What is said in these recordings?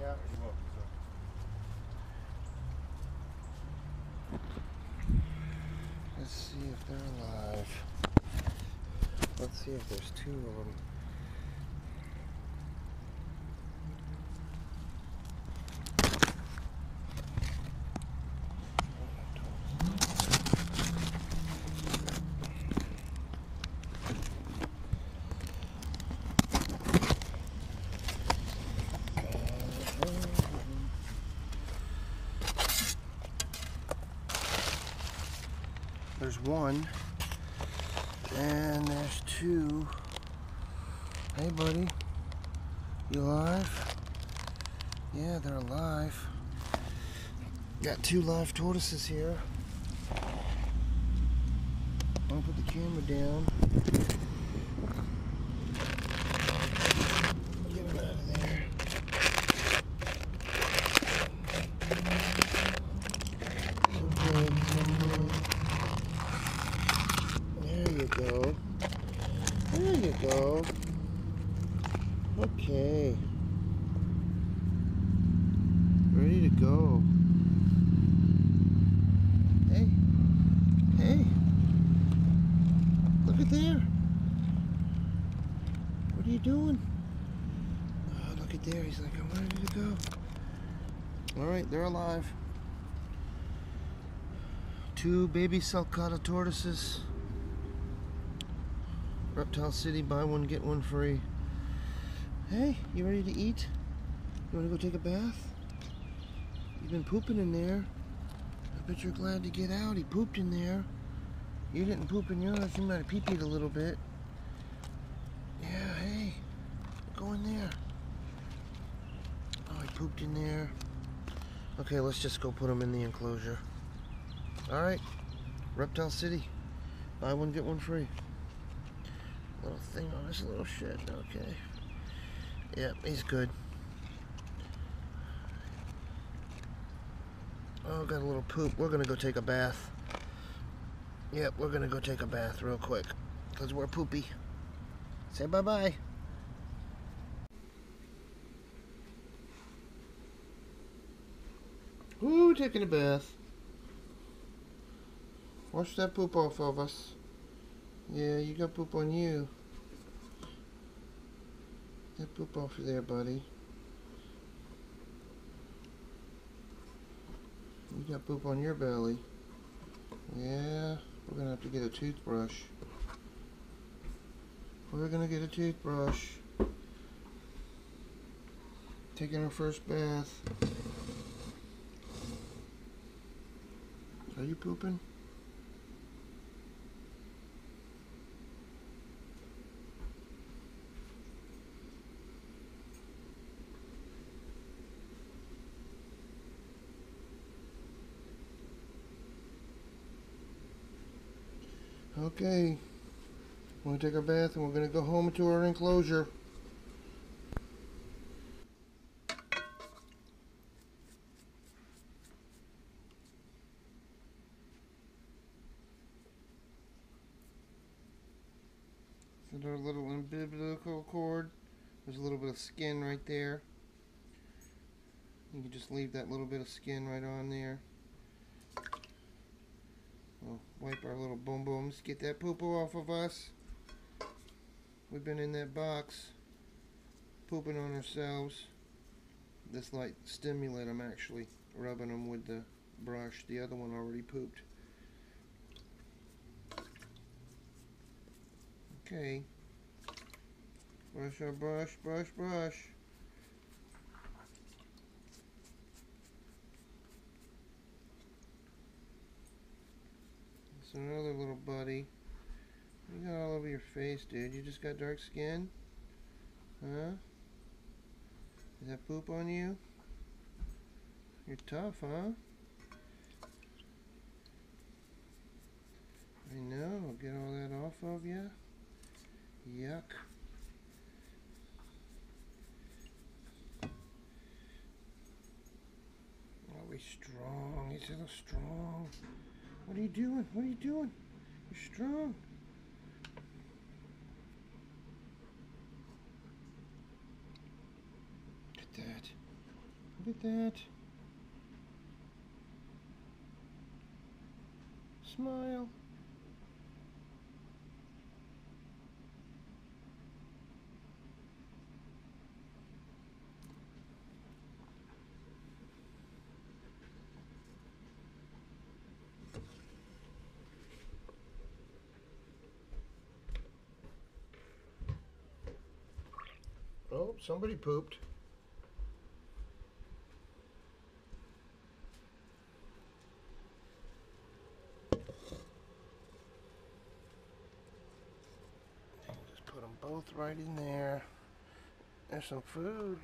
Yeah. You're welcome, sir. Let's see if they're alive. Let's see if there's 2 of them. There's 1, and there's 2. Hey, buddy, you alive? Yeah, they're alive. Got 2 live tortoises here. I'll put the camera down. Get them out of there. There you go. There you go. Okay. Ready to go. Hey. Hey. Look at there. What are you doing? Oh, look at there. He's like, I'm ready to go. Alright, they're alive. 2 baby Sulcata tortoises. Reptile City, buy 1, get 1 free. Hey, you ready to eat? You want to go take a bath? You've been pooping in there. I bet you're glad to get out. He pooped in there. You didn't poop in yours. You might have pee-peed a little bit. Yeah, hey, go in there. Oh, he pooped in there. Okay, let's just go put him in the enclosure. Alright, Reptile City. Buy 1, get 1 free. Little thing on this little shit. Okay. Yep, he's good. Oh, got a little poop. We're gonna go take a bath. Yep, we're gonna go take a bath real quick, because we're poopy. Say bye-bye. Ooh, taking a bath. Wash that poop off of us. Yeah, you got poop on you. Get poop off of there, buddy. You got poop on your belly. Yeah, we're gonna have to get a toothbrush. We're gonna get a toothbrush. Taking our first bath. Are you pooping? Okay, we're going to take our bath and we're going to go home to our enclosure. So our little umbilical cord, there's a little bit of skin right there. You can just leave that little bit of skin right on there. We'll wipe our little boom booms, get that poo-poo off of us. We've been in that box pooping on ourselves. This light stimulate I'm actually rubbing them with the brush. The other one already pooped. Okay. Brush our brush, brush, brush. It's another little buddy. You got all over your face, dude. You just got dark skin? Huh? Is that poop on you? You're tough, huh? I know. Get all that off of you. Yuck. Are we strong? He's so strong. What are you doing? What are you doing? You're strong. Look at that. Look at that. Smile. Oh, somebody pooped. Just put them both right in there. There's some food.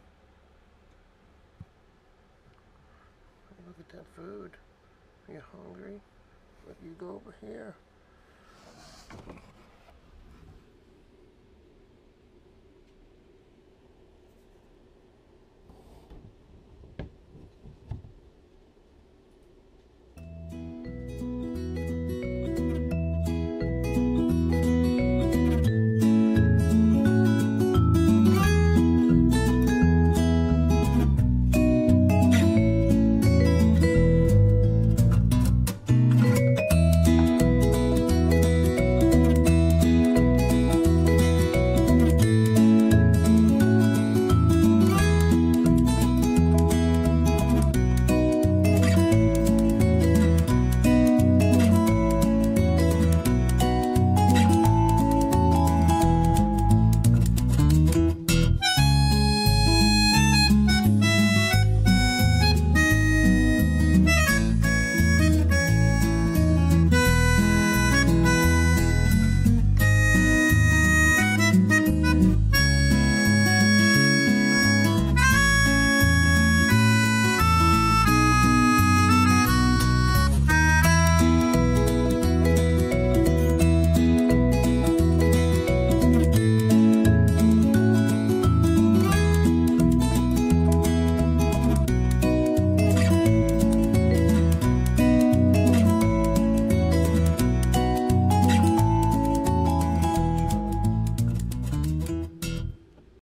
Look at that food. Are you hungry? Look, you go over here.